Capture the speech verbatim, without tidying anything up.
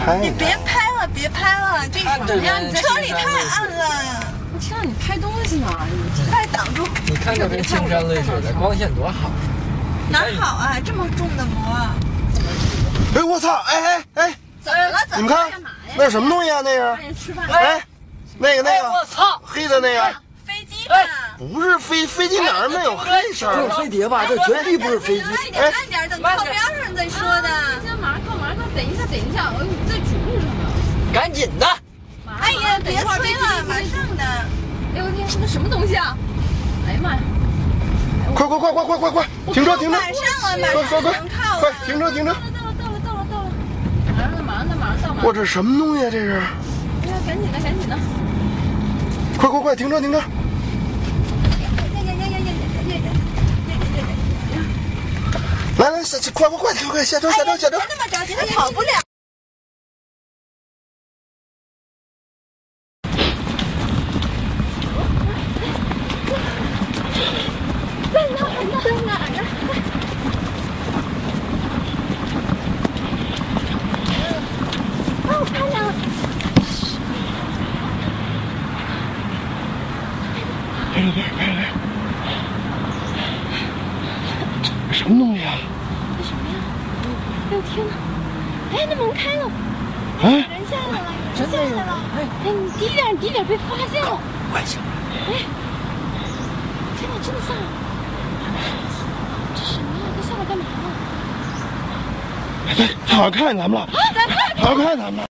拍。 你别拍了，别拍了，这看着呀，你车里太暗了。 我听让你拍东西呢， 快挡住！ 你看着这青山绿水的，光线多好。 哪好啊，这么重的膜。 哎，我操！哎哎哎， 怎么了？怎你们看，那是什么东西啊？那是？ 吃饭。 哎，那个那个， 我操， 黑的那个。 飞机吧？ 不是飞飞机哪儿没有黑色？ 这是飞碟吧？这绝对不是飞机。 慢点，慢点，等靠边上再说的。 先马上靠，马上靠，等一下，等一下，我在主路上呢。 赶紧的！ 哎呀，别催了，马上的。 哎呦我天，这什么东西啊？哎呀妈呀！ 快快快快快快快！停车停车！ 马上了，马上能靠了。 快停车停车！ 到了到了到了到了！马上的马上的马上到马上。 哇，这什么东西啊？这是？ 哎呀，赶紧的赶紧的！ 快快快，停车停车！来来，下快快快快下车下车下车！ 别那么着急，他跑不了。在哪儿呢？在哪儿呢？哦，看见了。 拍了拍拍了拍。什么东西啊？ 这什么呀？哎呦天哪！哎，那门开了， 哎， 人下来了，人下来了！ 哎，你低点，低点，被发现了！ 快下！ 哎，天哪，真的下来了！这什么呀？他下来干嘛了？ 哎，他好像看见咱们了！ 啊，咱看好像看见咱们了！